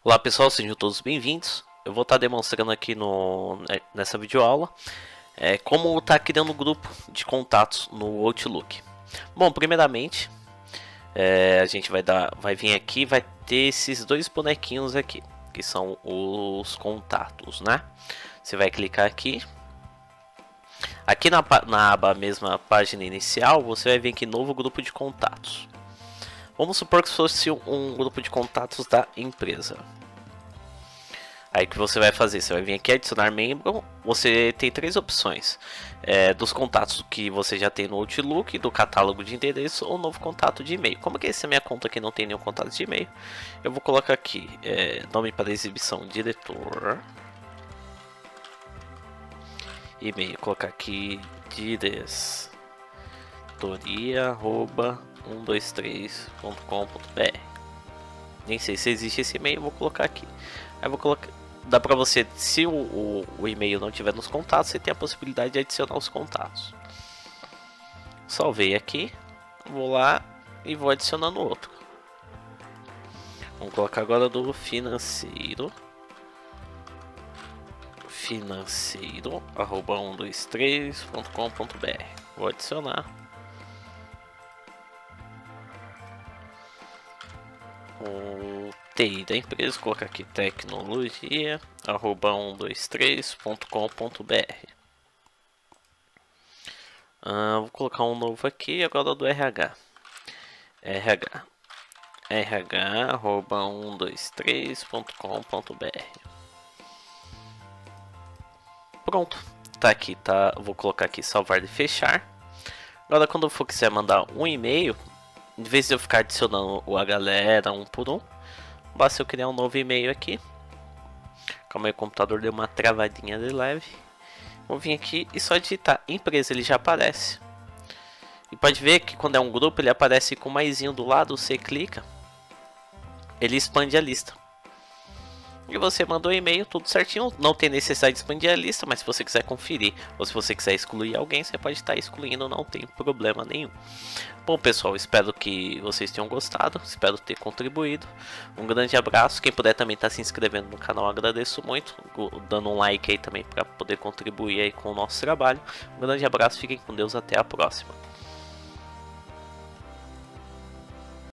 Olá pessoal, sejam todos bem-vindos. Eu vou estar demonstrando aqui nessa videoaula como estar criando um grupo de contatos no Outlook. Bom, primeiramente a gente vai vir aqui e vai ter esses dois bonequinhos aqui, que são os contatos, né? Você vai clicar aqui. Aqui na aba mesma página inicial, você vai vir aqui novo grupo de contatos. Vamos supor que fosse um grupo de contatos da empresa. Aí o que você vai fazer? Você vai vir aqui adicionar membro. Você tem três opções: dos contatos que você já tem no Outlook, do catálogo de endereço ou novo contato de e-mail. Como que essa é a minha conta aqui não tem nenhum contato de e-mail, eu vou colocar aqui nome para exibição diretor, e-mail, colocar aqui diretoria@123.com.br. Nem sei se existe esse e-mail, eu vou colocar aqui. Aí eu vou colocar, dá pra você, se o e-mail não tiver nos contatos, você tem a possibilidade de adicionar os contatos. Salvei aqui, vou lá e vou adicionando outro. Vamos colocar agora do financeiro. financeiro@123.com.br. Vou adicionar. O TI da empresa, colocar aqui tecnologia@123.com.br. Vou colocar um novo aqui agora do RH. RH@123.com.br. Pronto, tá aqui, tá? Vou colocar aqui salvar e fechar. Agora quando eu for quiser mandar um e-mail, em vez de eu ficar adicionando a galera um por um, basta eu criar um novo e-mail aqui. Calma aí, o computador deu uma travadinha de leve. Vou vir aqui e só digitar empresa, ele já aparece. E pode ver que quando é um grupo ele aparece com maisinho do lado, você clica, ele expande a lista. E você mandou um e-mail, tudo certinho, não tem necessidade de expandir a lista, mas se você quiser conferir, ou se você quiser excluir alguém, você pode estar excluindo, não tem problema nenhum. Bom pessoal, espero que vocês tenham gostado, espero ter contribuído. Um grande abraço, quem puder também estar se inscrevendo no canal, agradeço muito, dando um like aí também para poder contribuir aí com o nosso trabalho. Um grande abraço, fiquem com Deus, até a próxima.